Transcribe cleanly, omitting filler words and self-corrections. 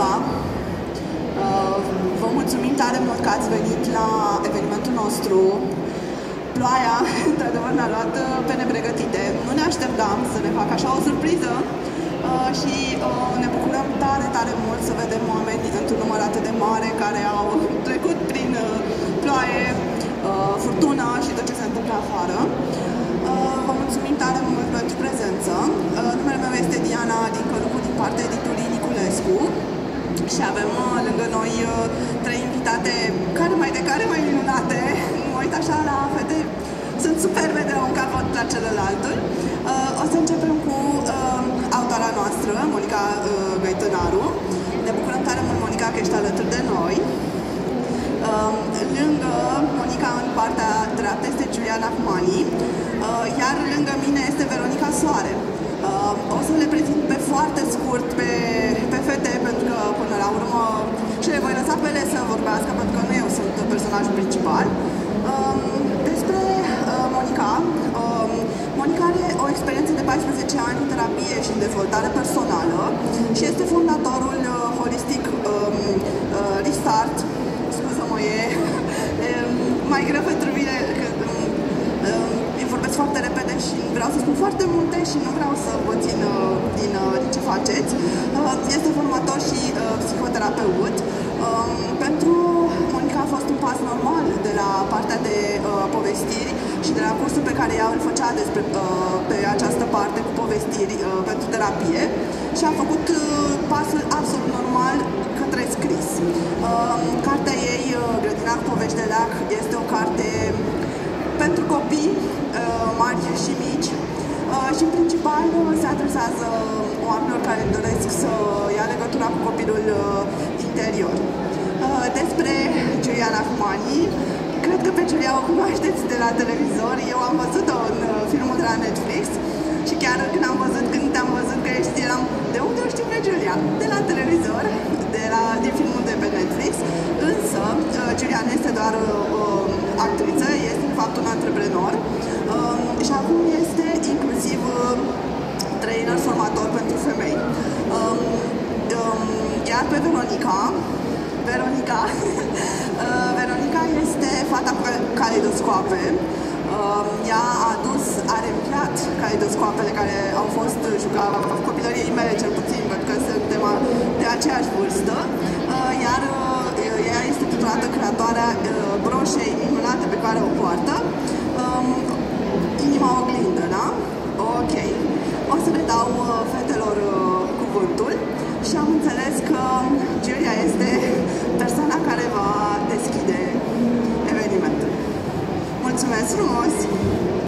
ziua! Vă mulțumim tare mult că ați venit la evenimentul nostru. Ploaia, într-adevăr, ne-a luat pe nepregătite. Nu ne așteptam să ne facă așa o surpriză și ne bucurăm tare, tare mult să vedem oameni într-un număr atât de mare care au trecut prin ploaie, furtună și tot ce se întâmplă afară. Vă mulțumim tare mult pentru prezență. Numele meu este Diana din Călucu, din partea editurii Niculescu. Și avem lângă noi trei invitate care mai minunate. Mă uit așa la fete, sunt superbe de la un capăt la celălalt. O să începem cu autora noastră, Monica Găitănaru. Ne bucurăm tare mult, Monica, că ești alături de noi. Lângă Monica, în partea dreaptă, este Giuliana Humani, iar lângă mine este Veronica Soare. O să le prezint pe foarte scurt pe fete, pentru că până la urmă și le voi lăsa pe ele să vorbească, pentru că nu eu sunt personajul principal. Despre Monica. Monica are o experiență de 14 ani în terapie și în dezvoltare personală și este fondatorul holistic Restart. Scuză-mă, e mai greu pentru mine că vorbesc foarte repede și vreau să spun foarte multe și nu vreau să vă țin din ce faceți. Este formator și psihoterapeut. Pentru Monica a fost un pas normal de la partea de povestiri și de la cursul pe care ea îl făcea pe această parte cu povestiri pentru terapie și a făcut pasul absolut normal către scris. Cartea ei, Grădina cu povești de leac, este o carte pentru copii mari și mici și în principal se adresează oamenilor care doresc să ia legătura cu copilul interior. Despre Giuliana Humani, cred că pe Giulia o cunoașteți de la televizor. Eu am văzut-o în filmul de la Netflix și chiar când te-am văzut că eram, de unde o știu pe Giulia? De la televizor, din filmul de pe Netflix, însă Giuliana este doar actriță, este de fapt un antreprenor și acum este inclusiv trainer formator pentru femei. Iar pe Veronica este fata cu caleidoscoape. Ea a reînviat caleidoscoapele care au fost jucate copilăriei mele, cel puțin, pentru că suntem de aceeași vârstă, iar ea este titulată creatoarea broșei minunate pe care o poartă. Inima oglindă, da? Ok. O să le dau fetelor cuvântul și am înțeles că Giulia este persoana care va deschide evenimentul. Mulțumesc frumos!